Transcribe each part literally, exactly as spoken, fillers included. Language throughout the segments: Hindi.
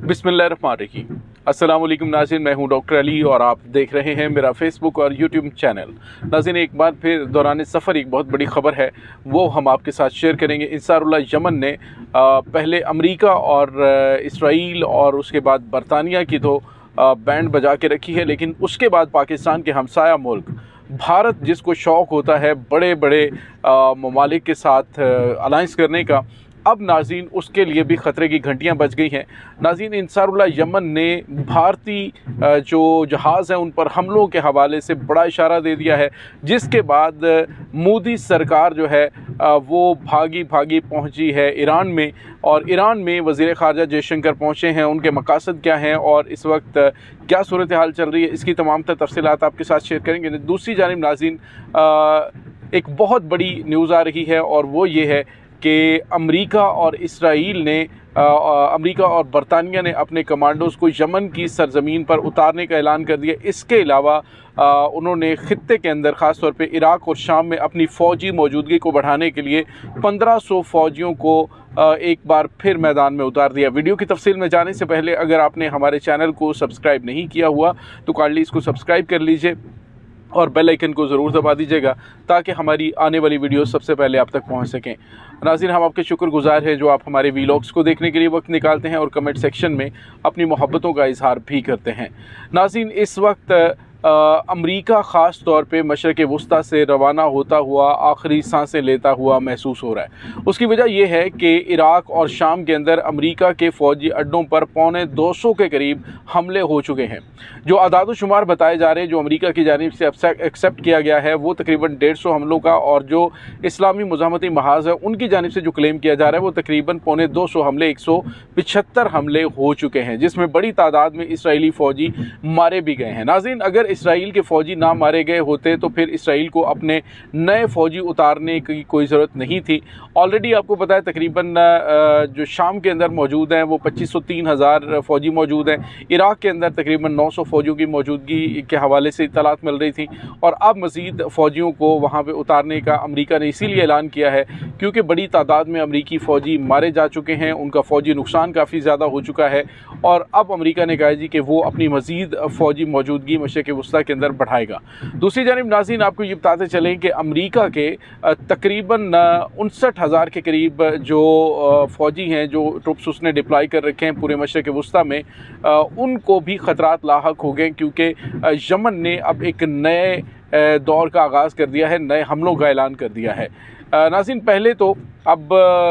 बिस्मिल्लाहिर्रहमानिर्रहीम। अस्सलाम वालेकुम नाज़रीन, मैं हूं डॉक्टर अली और आप देख रहे हैं मेरा फेसबुक और यूट्यूब चैनल। नाज़रीन, एक बार फिर दौरान सफ़र एक बहुत बड़ी ख़बर है, वो हम आपके साथ शेयर करेंगे। इंसारुल्लाह यमन ने पहले अमेरिका और इसराइल और उसके बाद बरतानिया की तो बैंड बजा के रखी है, लेकिन उसके बाद पाकिस्तान के हमसाया मुल्क भारत, जिसको शौक़ होता है बड़े बड़े ममालिक के साथ अलाइंस करने का, अब नाज़रीन उसके लिए भी ख़तरे की घंटियां बज गई हैं। नाज़रीन, इंसारुल्लाह यमन ने भारतीय जो जहाज़ हैं उन पर हमलों के हवाले से बड़ा इशारा दे दिया है, जिसके बाद मोदी सरकार जो है वो भागी भागी पहुंची है ईरान में, और ईरान में वज़ीर ख़ारजा जयशंकर पहुंचे हैं। उनके मकासद क्या हैं और इस वक्त क्या सूरत हाल चल रही है, इसकी तमाम तर तफसीलात आपके साथ शेयर करेंगे। दूसरी जानिब नाज़रीन, एक बहुत बड़ी न्यूज़ आ रही है और वो ये है कि अमेरिका और इसराइल ने अमेरिका और बरतानिया ने अपने कमांडोज़ को यमन की सरज़मीन पर उतारने का ऐलान कर दिया। इसके अलावा उन्होंने ख़ित्ते के अंदर ख़ास तौर पे इराक़ और शाम में अपनी फ़ौजी मौजूदगी को बढ़ाने के लिए पंद्रह सौ फ़ौजियों को एक बार फिर मैदान में उतार दिया। वीडियो की तफसील में जाने से पहले अगर आपने हमारे चैनल को सब्सक्राइब नहीं किया हुआ तो काइंडली इसको सब्सक्राइब कर लीजिए और बेल आइकन को ज़रूर दबा दीजिएगा ताकि हमारी आने वाली वीडियो सबसे पहले आप तक पहुंच सकें। नाज़रीन, हम आपके शुक्रगुज़ार हैं जो आप हमारे वीलॉग्स को देखने के लिए वक्त निकालते हैं और कमेंट सेक्शन में अपनी मोहब्बतों का इजहार भी करते हैं। नाज़रीन, इस वक्त अमेरिका ख़ास तौर पे मशरक़ वस्ता से रवाना होता हुआ आखिरी सांसें लेता हुआ महसूस हो रहा है। उसकी वजह यह है कि इराक़ और शाम के अंदर अमेरिका के फ़ौजी अड्डों पर पौने दो सौ के करीब हमले हो चुके हैं। जो आदाद शुमार बताए जा रहे हैं, जो अमेरिका की जानिब से एक्सेप्ट किया गया है, वो तकरीबन डेढ़ सौ हमलों का, और जो इस्लामी मुज़ाहमती महाज़ है उनकी जानिब से जो क्लेम किया जा रहा है वो तकरीबन पौने दो सौ हमले, एक सौ पिछहत्तर हमले हो चुके हैं, जिसमें बड़ी तादाद में इसराइली फ़ौजी मारे भी गए हैं। नाज़रीन, अगर इसराइल के फ़ौजी ना मारे गए होते तो फिर इसराइल को अपने नए फ़ौजी उतारने की कोई ज़रूरत नहीं थी। ऑलरेडी आपको पता है तकरीबन जो शाम के अंदर मौजूद हैं वो पच्चीस सौ तीन हज़ार फ़ौजी मौजूद हैं। इराक़ के अंदर तकरीबन नौ सौ फ़ौजियों की मौजूदगी के हवाले से इत्तलात मिल रही थी, और अब मज़ीद फ़ौजियों को वहाँ पर उतारने का अमेरिका ने इसीलिए ऐलान किया है क्योंकि बड़ी तादाद में अमरीकी फ़ौजी मारे जा चुके हैं, उनका फ़ौजी नुकसान काफ़ी ज़्यादा हो चुका है, और अब अमेरिका ने कहा जी कि वो अपनी मज़ीद फ़ौजी मौजूदगी मशरक़ वस्ता के अंदर बढ़ाएगा। दूसरी जानिब नाज़रीन, आपको ये बताते चलें कि अमेरिका के तकरीबन उनसठ हज़ार के करीब जो फ़ौजी हैं, जो ट्रुप्स उसने डिप्लॉय कर रखे हैं पूरे मशरक़ वस्ता में, उनको भी ख़तरात लाहक हो गए क्योंकि यमन ने अब एक नए दौर का आगाज़ कर दिया है, नए हमलों का ऐलान कर दिया है। नाज़रीन, पहले तो अब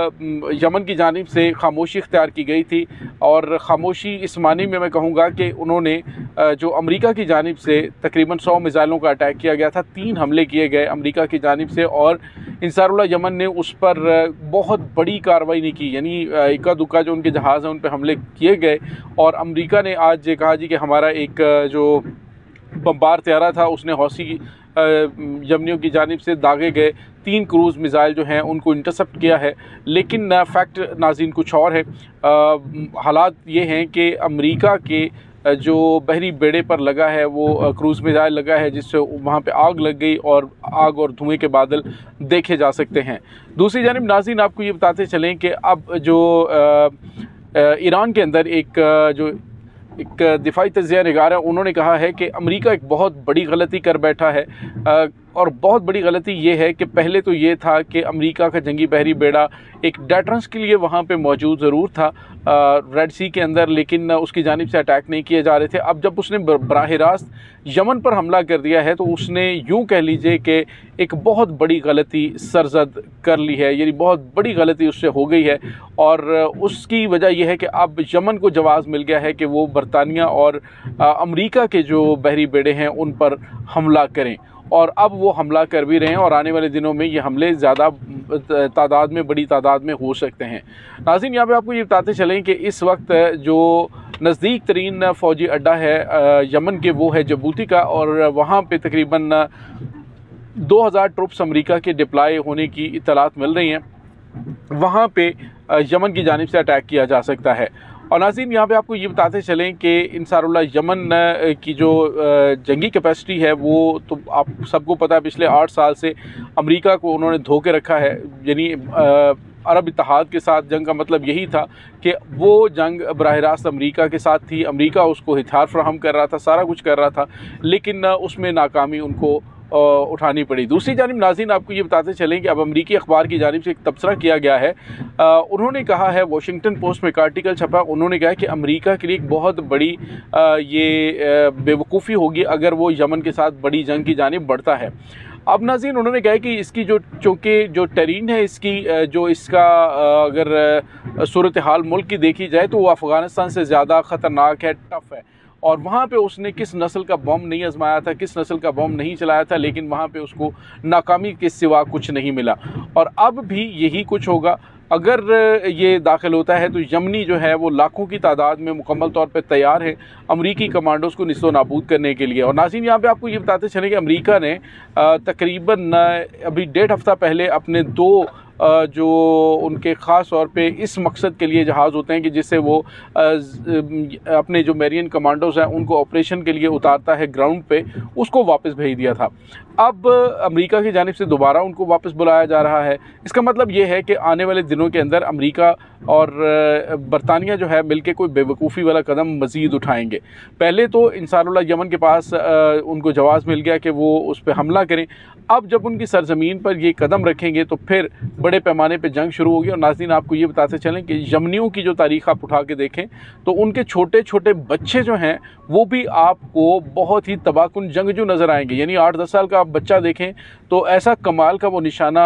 यमन की जानिब से खामोशी इख्तियार की गई थी, और ख़ामोशी इस मानी में मैं कहूँगा कि उन्होंने जो अमेरिका की जानिब से तकरीबन सौ मिसाइलों का अटैक किया गया था, तीन हमले किए गए अमेरिका की जानिब से, और इंसारुल्लाह यमन ने उस पर बहुत बड़ी कार्रवाई नहीं की, यानी इक्का दुक्का जो उनके जहाज़ हैं उन पर हमले किए गए। और अमेरिका ने आज कहा जी कि हमारा एक जो बम्बार तैयारा था उसने हौसी यमनियों की जानिब से दागे गए तीन क्रूज़ मिसाइल जो हैं उनको इंटरसेप्ट किया है। लेकिन फैक्ट नाज़रीन कुछ और है। हालात ये हैं कि अमेरिका के जो बहरी बेड़े पर लगा है वो क्रूज़ मिसाइल लगा है, जिससे वहाँ पे आग लग गई और आग और धुएं के बादल देखे जा सकते हैं। दूसरी जानिब नाज़रीन, आपको ये बताते चलें कि अब जो ईरान के अंदर एक जो एक दिफाई तज्ज़िया निगार है, उन्होंने कहा है कि अमेरिका एक बहुत बड़ी गलती कर बैठा है, और बहुत बड़ी गलती ये है कि पहले तो ये था कि अमेरिका का जंगी बहरी बेड़ा एक डेटरेंस के लिए वहाँ पे मौजूद ज़रूर था रेड सी के अंदर, लेकिन उसकी जानिब से अटैक नहीं किए जा रहे थे। अब जब उसने बराह रास्त यमन पर हमला कर दिया है तो उसने यूँ कह लीजिए कि एक बहुत बड़ी गलती सरजद कर ली है, यानी बहुत बड़ी गलती उससे हो गई है, और उसकी वजह यह है कि अब यमन को जवाब मिल गया है कि वो बरतानिया और अमेरिका के जो बहरी बेड़े हैं उन पर हमला करें, और अब वो हमला कर भी रहे हैं, और आने वाले दिनों में ये हमले ज़्यादा तादाद में बड़ी तादाद में हो सकते हैं। नाज़रीन, यहाँ पे आपको ये बताते चलें कि इस वक्त जो नज़दीक तरीन फ़ौजी अड्डा है यमन के वो है जबूती का, और वहाँ पे तकरीबन दो हज़ार ट्रुप्स अमेरिका के डिप्लॉय होने की इत्तलात मिल रही हैं। वहाँ पे यमन की जानिब से अटैक किया जा सकता है। और नाज़रीन, यहाँ पे आपको ये बताते चलें कि इंसारुल्लाह यमन की जो जंगी कैपेसिटी है वो तो आप सबको पता है, पिछले आठ साल से अमेरिका को उन्होंने धो के रखा है, यानी अरब इत्तेहाद के साथ जंग का मतलब यही था कि वो जंग बराह रास्त अमरीका के साथ थी। अमरीका उसको हथियार फ्राहम कर रहा था, सारा कुछ कर रहा था, लेकिन उसमें नाकामी उनको उठानी पड़ी। दूसरी जानिब नाज़रीन आपको ये बताते चलें कि अब अमरीकी अखबार की जानिब से एक तबसरा किया गया है। आ, उन्होंने कहा है, वॉशिंगटन पोस्ट में एक आर्टिकल छपा, उन्होंने कहा कि अमरीका के लिए एक बहुत बड़ी आ, ये बेवकूफ़ी होगी अगर वो यमन के साथ बड़ी जंग की जानिब बढ़ता है। अब नाज़रीन उन्होंने कहा कि इसकी जो चूँकि जो टेरीन है इसकी जो इसका अगर सूरत हाल मुल्क की देखी जाए तो वो अफ़गानिस्तान से ज़्यादा ख़तरनाक है, टफ़ है। और वहाँ पे उसने किस नस्ल का बम नहीं आजमाया था, किस नस्ल का बम नहीं चलाया था, लेकिन वहाँ पे उसको नाकामी के सिवा कुछ नहीं मिला। और अब भी यही कुछ होगा। अगर ये दाखिल होता है तो यमनी जो है वो लाखों की तादाद में मुकम्मल तौर पे तैयार है अमरीकी कमांडोज को निस्तो नाबूद करने के लिए। और नाज़रीन यहाँ पे आपको ये बताते चलें कि अमरीका ने तकरीबन अभी डेढ़ हफ़्ता पहले अपने दो जो उनके ख़ास तौर पे इस मकसद के लिए जहाज़ होते हैं कि जिससे वो अपने जो मेरियन कमांडोज़ हैं उनको ऑपरेशन के लिए उतारता है ग्राउंड पे, उसको वापस भेज दिया था। अब अमेरिका की जानिब से दोबारा उनको वापस बुलाया जा रहा है। इसका मतलब ये है कि आने वाले दिनों के अंदर अमेरिका और बरतानिया जो है मिलके कोई बेवकूफ़ी वाला कदम मज़ीद उठाएंगे। पहले तो इंसानुल्लाह यमन के पास उनको जवाब मिल गया कि वो उस पर हमला करें। अब जब उनकी सरज़मीन पर ये कदम रखेंगे तो फिर बड़े पैमाने पे जंग शुरू होगी। और नाज़रीन आपको ये बताते चलें कि यमनियों की जो तारीख़ आप उठा के देखें तो उनके छोटे छोटे बच्चे जो हैं वो भी आपको बहुत ही तबाहकुन जंगजू नज़र आएंगे। यानी आठ दस साल का आप बच्चा देखें तो ऐसा कमाल का वो निशाना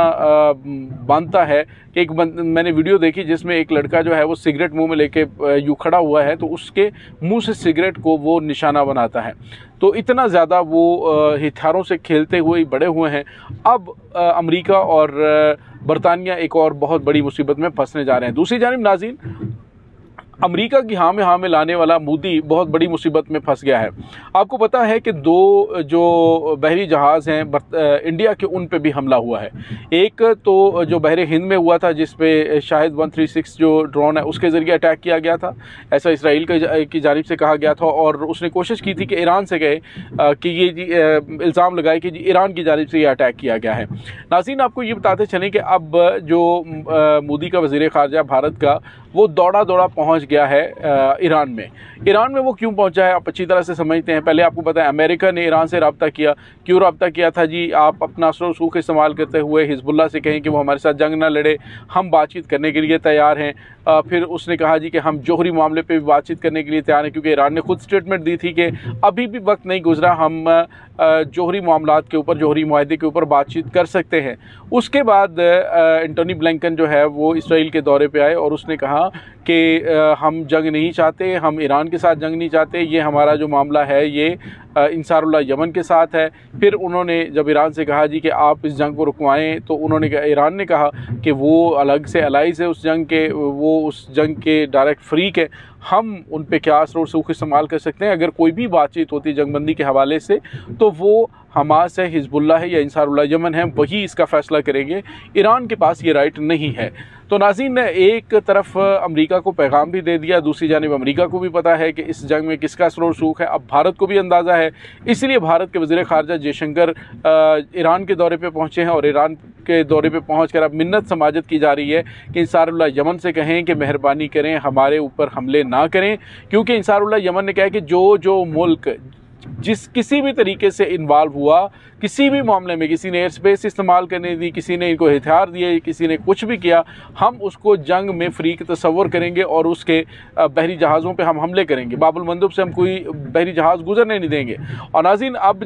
बांधता है कि एक मैंने वीडियो देखी जिसमें एक लड़का जो है वो सिगरेट मुंह में लेके यूँ खड़ा हुआ है तो उसके मुंह से सिगरेट को वो निशाना बनाता है। तो इतना ज़्यादा वो हथियारों से खेलते हुए बड़े हुए हैं। अब अमेरिका और बरतानिया एक और बहुत बड़ी मुसीबत में फंसने जा रहे हैं। दूसरी जानिब नाज़रीन अमेरिका की हाँ में हाँ में लाने वाला मोदी बहुत बड़ी मुसीबत में फंस गया है। आपको पता है कि दो जो बहरी जहाज़ हैं इंडिया के उन पे भी हमला हुआ है। एक तो जो बहरे हिंद में हुआ था जिस पे शाहिद एक सौ छत्तीस जो ड्रोन है उसके ज़रिए अटैक किया गया था, ऐसा इसराइल की जानिब से कहा गया था। और उसने कोशिश की थी कि ईरान से गए कि ये इल्ज़ाम लगाए कि जी ईरान की जानिब से ये अटैक किया गया है। नाज़रीन आपको ये बताते चलें कि अब जो मोदी का वज़ीर ख़ारजा भारत का वो दौड़ा दौड़ा पहुंच गया है ईरान में। ईरान में वो क्यों पहुंचा है आप अच्छी तरह से समझते हैं। पहले आपको पता है अमेरिका ने ईरान से रब्ता किया। क्यों रब्ता किया था जी? आप अपना असर रसूख इस्तेमाल करते हुए हिजबुल्लाह से कहें कि वो हमारे साथ जंग ना लड़े, हम बातचीत करने के लिए तैयार हैं। आ, फिर उसने कहा जी कि हम जोहरी मामले पे भी बातचीत करने के लिए तैयार हैं, क्योंकि ईरान ने खुद स्टेटमेंट दी थी कि अभी भी वक्त नहीं गुजरा, हम जोहरी मामलात के ऊपर, जोहरी मुआहदे के ऊपर बातचीत कर सकते हैं। उसके बाद एंटोनी ब्लिंकन जो है वो इसराइल के दौरे पे आए और उसने कहा कि हम जंग नहीं चाहते, हम ईरान के साथ जंग नहीं चाहते, ये हमारा जो मामला है ये इंसारुल्लाह यमन के साथ है। फिर उन्होंने जब ईरान से कहा जी कि आप इस जंग को रुकवाएं तो उन्होंने कहा, ईरान ने कहा कि वो अलग से अलाइज है उस जंग के, वो उस जंग के डायरेक्ट फ्रीक है, हम उन पे क्या असर और सूख इस्तेमाल कर सकते हैं। अगर कोई भी बातचीत होती है जंगबंदी के हवाले से तो वो हमास है, हिजबुल्लाह है या इंसारुल्लाह यमन है, वही इसका फ़ैसला करेंगे। ईरान के पास ये राइट नहीं है। तो नाज़रीन ने एक तरफ अमेरिका को पैगाम भी दे दिया, दूसरी जानिब अमेरिका को भी पता है कि इस जंग में किसका असर और सूख है। अब भारत को भी अंदाज़ा है, इसलिए भारत के वज़ीर ख़ारजा जयशंकर ईरान के दौरे पे पहुँचे हैं और ईरान के दौरे पे पहुँचकर अब मिन्नत समाजत की जा रही है कि इंसारुल्लाह यमन से कहें कि मेहरबानी करें हमारे ऊपर हमले ना करें, क्योंकि इंसारुल्लाह यमन ने कहा कि जो जो मुल्क जिस किसी भी तरीके से इन्वॉल्व हुआ किसी भी मामले में, किसी ने एयर स्पेस इस्तेमाल करने दी, किसी ने इनको हथियार दिए, किसी ने कुछ भी किया, हम उसको जंग में फ्रीक तस्वर करेंगे और उसके बहरी जहाज़ों पे हम हमले करेंगे। बाबुल मंदब से हम कोई बहरी जहाज़ गुजरने नहीं देंगे। और नाज़रीन अब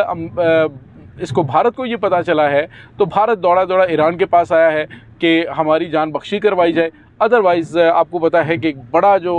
जब इसको भारत को ये पता चला है तो भारत दौड़ा दौड़ा ईरान के पास आया है कि हमारी जान बख्शी करवाई जाए। अदरवाइज़ आपको पता है कि एक बड़ा जो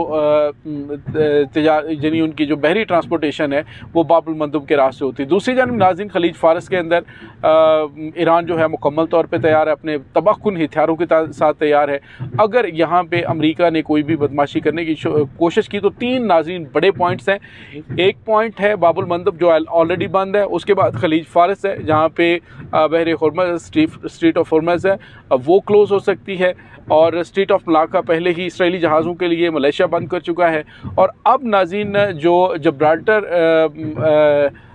यानी उनकी जो बहरी ट्रांसपोर्टेशन है वो बाबुल मंदब के रास्ते होती है। दूसरी जानिब नाज़रीन खलीज फ़ारस के अंदर ईरान जो है मुकम्मल तौर पे तैयार है, अपने तबाहकुन हथियारों के साथ तैयार है। अगर यहाँ पे अमेरिका ने कोई भी बदमाशी करने की कोशिश की तो तीन नाज़रीन बड़े पॉइंट्स हैं। एक पॉइंट है बाबुल मंदब जो ऑलरेडी बंद है, उसके बाद खलीज फ़ारस है जहाँ पे बहर हुर्मुज़ स्ट्रीट ऑफ हुर्मुज़ है वो क्लोज़ हो सकती है, और स्ट्रीट ऑफ मलाका पहले ही इसराइली जहाज़ों के लिए मलेशिया बंद कर चुका है। और अब नाज़रीन जो जब्राल्टर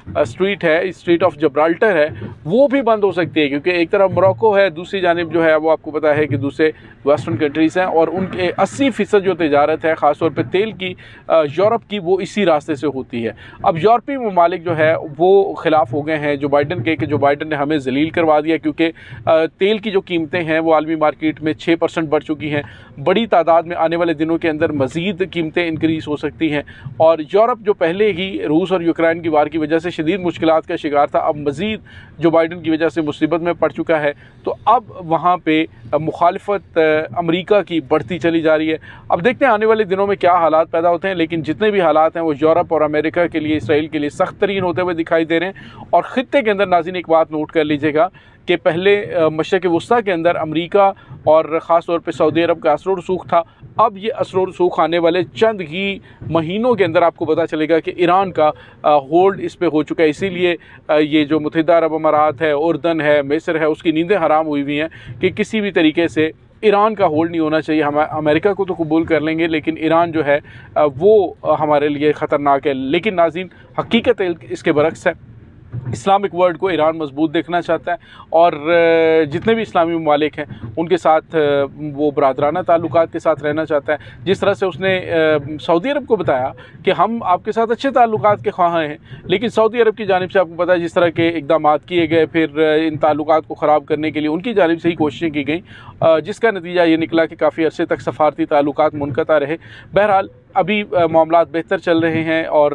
स्ट्रीट है, स्ट्रीट ऑफ जब्राल्टर है, वो भी बंद हो सकती है, क्योंकि एक तरफ मोरक्को है, दूसरी जानिब जो है वो आपको पता है कि दूसरे वेस्टर्न कंट्रीज़ हैं, और उनके अस्सी फ़ीसद जो तजारत है ख़ासतौर पर तेल की यूरोप की, वो इसी रास्ते से होती है। अब यूरोपीय ममालिक जो है वो ख़िलाफ़ हो गए हैं जो बाइडन के कि जो बाइडन ने हमें जलील करवा दिया, क्योंकि तेल की जो कीमतें हैं वो आलमी मार्केट में छः परसेंट बढ़ चुकी हैं। बड़ी तादाद में आने वाले दिनों के अंदर मज़ीद कीमतें इंक्रीज़ हो सकती हैं, और यूरोप जो पहले ही रूस और यूक्रेन की वार की वजह से शदीद मुश्किलात का शिकार था, अब मज़ीद जो बाइडन की वजह से मुसीबत में पड़ चुका है। तो अब वहाँ पे मुखालिफत अमेरिका की बढ़ती चली जा रही है। अब देखते हैं आने वाले दिनों में क्या हालात पैदा होते हैं, लेकिन जितने भी हालात हैं वो यूरोप और अमेरिका के लिए, इसराइल के लिए सख्त तरीन होते हुए दिखाई दे रहे हैं। और ख़ित्ते के अंदर नाज़रीन एक बात नोट कर लीजिएगा कि पहले मशरिक़ वस्ता के अंदर अमेरिका और ख़ास तौर पे सऊदी अरब का असर रसूख था। अब ये असर रसूख आने वाले चंद ही महीनों के अंदर आपको पता चलेगा कि ईरान का होल्ड इस पे हो चुका है। इसीलिए ये जो मुत्तहिदा अरब अमारात है, उर्दन है, मिस्र है, उसकी नींदें हराम हुई हुई हैं कि किसी भी तरीके से ईरान का होल्ड नहीं होना चाहिए। हम अमेरिका को तो कबूल कर लेंगे, लेकिन ईरान जो है वो हमारे लिए ख़तरनाक है। लेकिन नाज़रीन हकीकत इसके बरक्स है। इस्लामिक वर्ल्ड को ईरान मजबूत देखना चाहता है, और जितने भी इस्लामी ममालिक हैं उनके साथ वो बरादराना ताल्लुकात के साथ रहना चाहता है। जिस तरह से उसने सऊदी अरब को बताया कि हम आपके साथ अच्छे ताल्लुकात के ख्वाह हैं, लेकिन सऊदी अरब की जानिब से आपको पता है जिस तरह के इक़दाम किए गए, फिर इन ताल्लुकात को ख़राब करने के लिए उनकी जानिब से ही कोशिशें की गई, जिसका नतीजा ये निकला कि काफ़ी अरसे तक सफारती ताल्लुकात मुनक़ता रहे। बहरहाल अभी मामलात बेहतर चल रहे हैं, और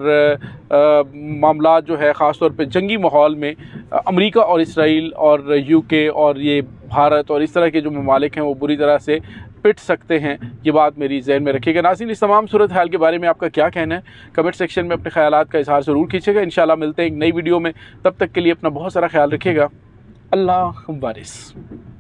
मामलात जो है ख़ास तौर पे जंगी माहौल में अमेरिका और इसराइल और यूके और ये भारत और इस तरह के जो ममालिक हैं वो बुरी तरह से पिट सकते हैं। ये बात मेरी जहन में रखिएगा। नाज़रीन, इस तमाम सूरत हाल के बारे में आपका क्या कहना है, कमेंट सेक्शन में अपने ख्यालात का इजहार ज़रूर कीजिएगा। इंशाल्लाह मिलते हैं एक नई वीडियो में, तब तक के लिए अपना बहुत सारा ख्याल रखिएगा। अल्लाह वारिस।